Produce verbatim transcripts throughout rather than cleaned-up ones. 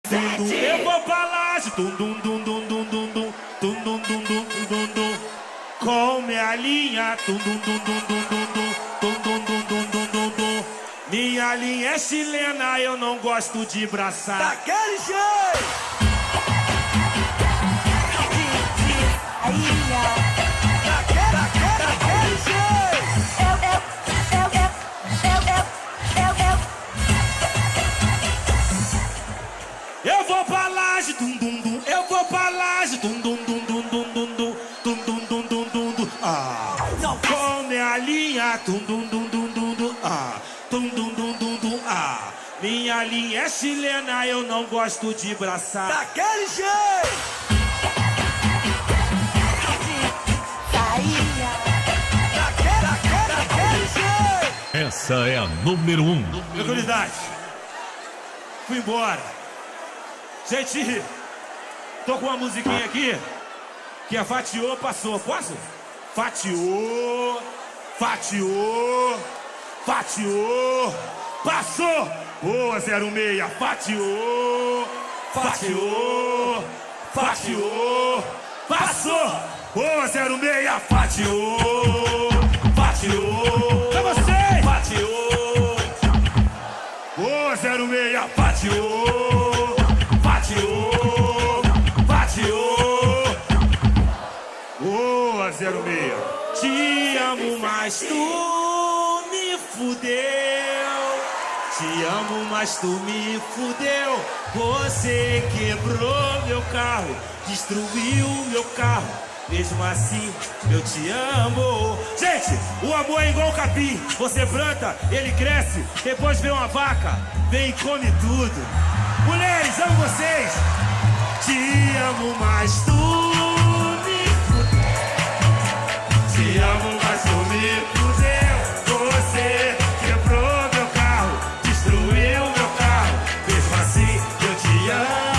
Eu vou pra laje, dum dum dum dum dum dum dum dum dum dum dum dum dum com minha linha, dum dum dum dum dum dum dum dum dum dum dum dum dum. Minha linha é chilena, eu não gosto de braçar. Daquele jeito! Daquele jeito! Eu vou pra laje, dum dum dum. Eu vou pra laje, dum dum dum dum dum dum dum dum dum dum dum dum dum. Ah, com minha linha, dum dum dum dum dum dum. Ah, dum dum dum dum dum. Ah, minha linha é chilena, eu não gosto de braçar. Daquele jeito! Daquele jeito! Essa é a número um. Tranquilidade. Fui embora. Gente, tô com uma musiquinha aqui que a fatiou, passou. Posso? Fatiou, fatiou, fatiou, passou. Boa, zero seis, fatiou, fatiou, fatiou, passou. Boa, zero seis, fatiou, fatiou. Pra você! Fatiou. Boa, zero seis, fatiou. Fatiou, fatiou. Boa, zero seis. Te amo, mas tu me fudeu. Te amo, mas tu me fudeu. Você quebrou meu carro, destruiu meu carro. Mesmo assim, eu te amo. Gente, o amor é igual capim. Você planta, ele cresce. Depois vem uma vaca, vem e come tudo. Mulheres, amo vocês. Te amo, mas tu me fudeu. Te amo, mas tu me fudeu. Você quebrou meu carro, destruiu meu carro. Mesmo assim, eu te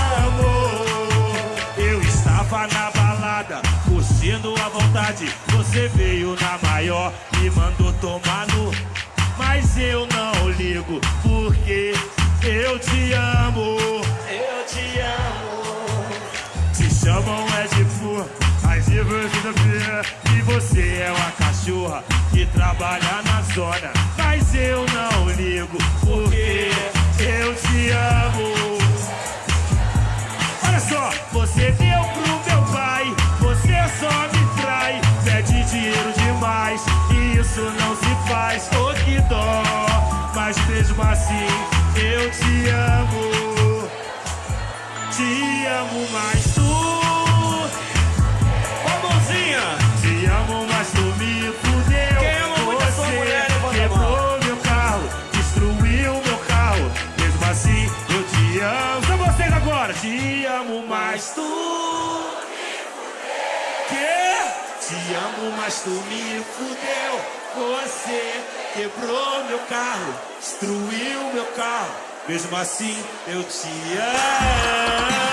amo. Eu estava na balada, curtindo à vontade. Você veio na maior e mandou tomar no. Mas eu não ligo, porque eu te amo, eu te amo. Te chamam é de fur, as divertidas. E você é uma cachorra que trabalha na zona. Mas eu não ligo, porque eu te amo. Olha só, você deu pro meu pai, você só me trai. Pede dinheiro demais, e isso não se faz. Oh, que dó, mas mesmo assim eu te amo, te amo, mas tu. Ó, mãozinha! Te amo, mas tu me fudeu. Quem ama muito a sua mulher, levanta a mão. Quebrou meu carro, destruiu meu carro. Mesmo assim, eu te amo. São vocês agora! Te amo, mas tu me fudeu. Que? Te amo, mas tu me fudeu. Você quebrou meu carro, destruiu meu carro. Mesmo assim, eu te amo.